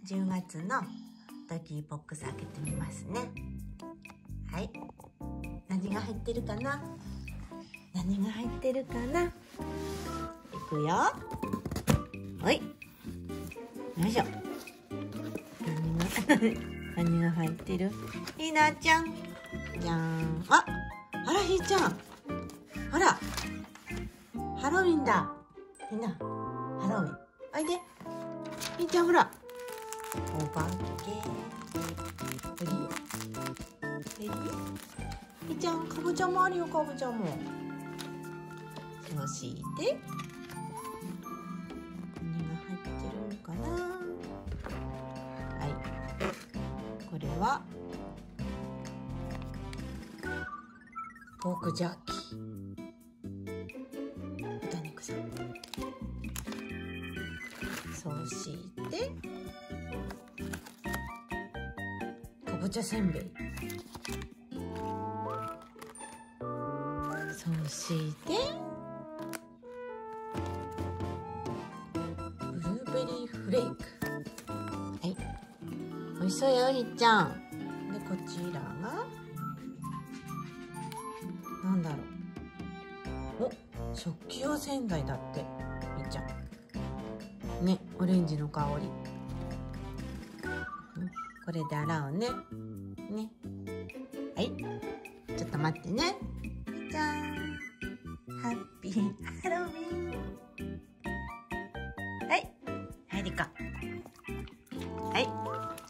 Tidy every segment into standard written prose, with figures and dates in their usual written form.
10月のドキーボックス開けてみますね。はい、何が入ってるかな、何が入ってるかな。いくよ。はい、よいしょ。何が入ってる？ひなちゃん、じゃーん。あら、ひーちゃん、ほら、ハロウィンだ。ひな、ハロウィン。おいで、ひーちゃん、ほら、お化け。ふりふり。ひーちゃん、かぼちゃもあるよ、かぼちゃも。そして何が入ってるのかな。はい、これはポークジャーキー、豚肉さん。そしてかぼちゃせんべい。そしてブルーベリーフレーク。はい、美味しそうよ、ひーちゃん。で、こちらがなんだろう。お、食器用洗剤だって、ひーちゃん。ね、オレンジの香り。これで洗うね。ね。はい。ちょっと待ってね。じゃーん。ハッピーハロウィン。はい。はい、リカ。はい。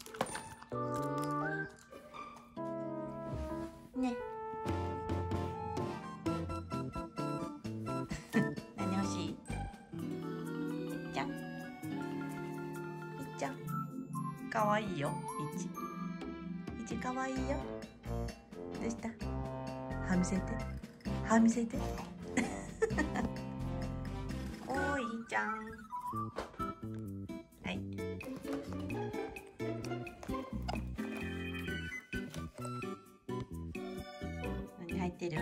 ね。何欲しい？いっちゃん。いっちゃん。かわいいよ、いち。いちかわいいよ。どうした？歯見せて。歯見せて。おーいちゃん。はい。何入ってる？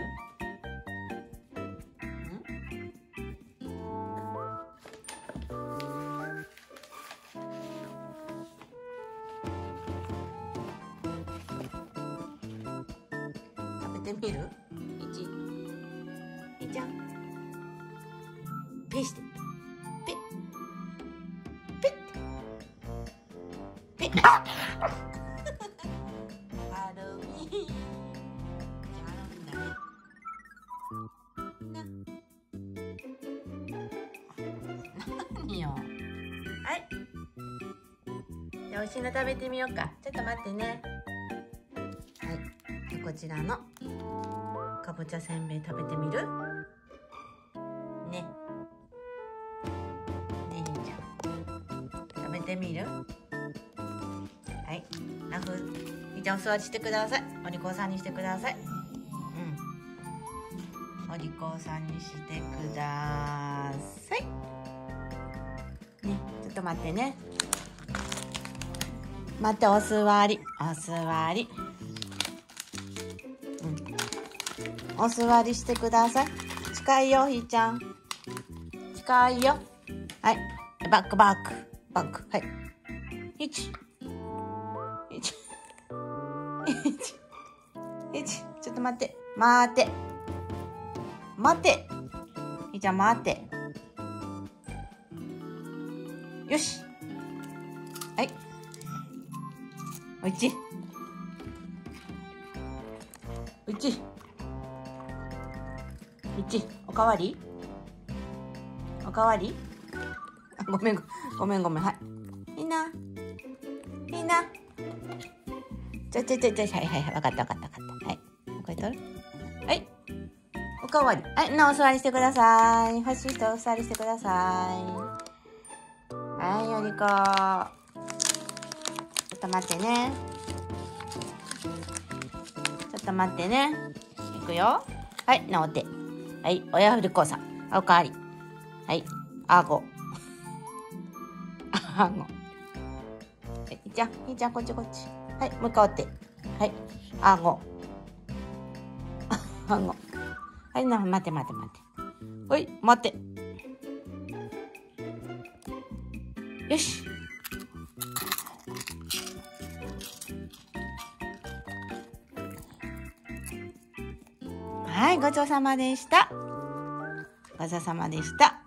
食べてみる？いちゃん。ペして。ペッ。ペッ。ペッ。ハロウィーン。ハロウィンだね。何よ。はい。じゃあ、美味しいの食べてみようか。ちょっと待ってね。はい。じゃあ、こちらのかぼちゃせんべい食べてみる？ね。ねえ、ひーちゃん。食べてみる？はい。ラフ、ひーちゃんお座りしてください。お利口さんにしてください。うん。お利口さんにしてください。ね、ちょっと待ってね。待って、お座り。お座り。うん。お座りしてください。近いよ、ひーちゃん。近いよ。はい。バックバック。バック。はい。1。ちょっと待って。待って。待って。ひーちゃん待って。よし。はい。1。おかわり？おかわり？ごめん。はい。みんな。はい。わかった。はい。これ取る？はい。おかわり。はい。お座りしてください。欲しい人お座りしてください。はい、よりこ。ちょっと待ってね。いくよ。はい、直って。はい、親振り子さん。おかわり。はい、あご。はい、ひーちゃん、こっち。はい、向かって。はい、あご。あご。はい、待って。ほい、待って。よし。 はい、ごちそうさまでした。ごちそうさまでした。